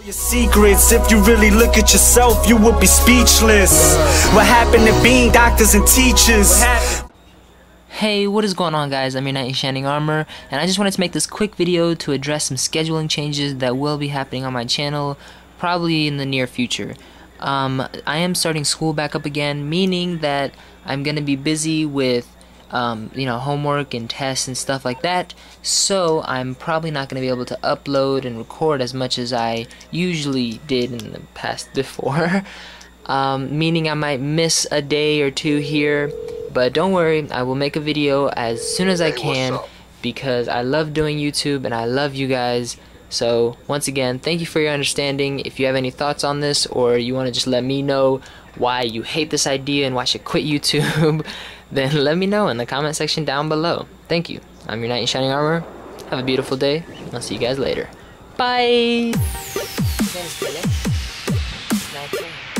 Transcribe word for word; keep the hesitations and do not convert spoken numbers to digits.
Your secrets, if you really look at yourself, you would be speechless. What happened to being doctors and teachers? Hey, what is going on, guys? I'm your knight in shining armor, and I just wanted to make this quick video to address some scheduling changes that will be happening on my channel probably in the near future. Um, I am starting school back up again, meaning that I'm gonna be busy with um, you know, homework and tests and stuff like that, so I'm probably not gonna be able to upload and record as much as I usually did in the past before. um, meaning I might miss a day or two here. But don't worry, I will make a video as soon as I can because I love doing YouTube and I love you guys. So once again, thank you for your understanding. If you have any thoughts on this, or you want to just let me know why you hate this idea and why I should quit YouTube, then let me know in the comment section down below. Thank you. I'm your knight in shining armor. Have a beautiful day. I'll see you guys later. Bye!